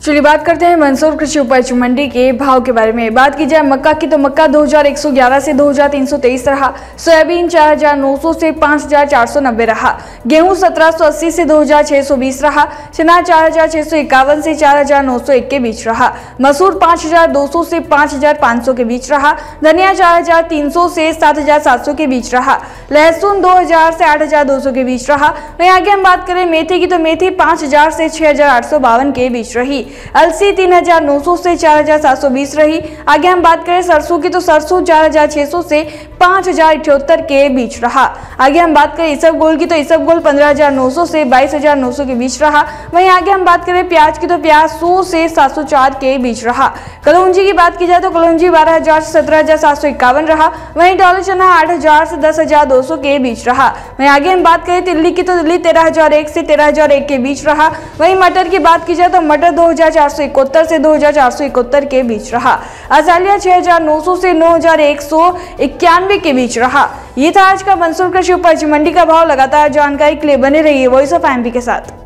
चलिए बात करते हैं मंदसौर कृषि उपज मंडी के भाव के बारे में। बात की जाए मक्का की तो मक्का 2111 से 2323 रहा, सोयाबीन 4900 से 5490 रहा, गेहूं 1780 से 2620 रहा, चना 4651 से 4901 के बीच रहा, मसूर 5200 से 5500 के बीच रहा, धनिया 4300 से 7700 के बीच रहा, लहसुन 2000 से 8200 के बीच रहा। वहीं आगे हम बात करें मेथी की तो मेथी 5000 से 6852 के बीच रही, अलसी 3900 से 4720 रही। आगे हम बात करें सरसों की तो सरसों 4600 से 5078 के बीच रहा। आगे हम बात करें इसबगोल की तो इसबगोल 15900 से 22900 के बीच रहा। वहीं आगे हम बात करें प्याज की तो प्याज 100 से 704 के बीच रहा। कलौंजी की बात की जाए तो कलौंजी 12000 से 17751 रहा। वहीं डॉलर चना 8000 से 10200 के बीच रहा। वहीं आगे हम बात करें तिल्ली की तो तिल्ली 13001 से 13001 के बीच रहा। वहीं मटर की बात की जाए तो मटर 2471 से 2471 के बीच रहा। असालिया 6900 से 9191 के बीच रहा। ये था आज का मंदसौर कृषि उपज मंडी का भाव। लगातार जानकारी के लिए बने रहिए वॉइस ऑफ एमपी के साथ।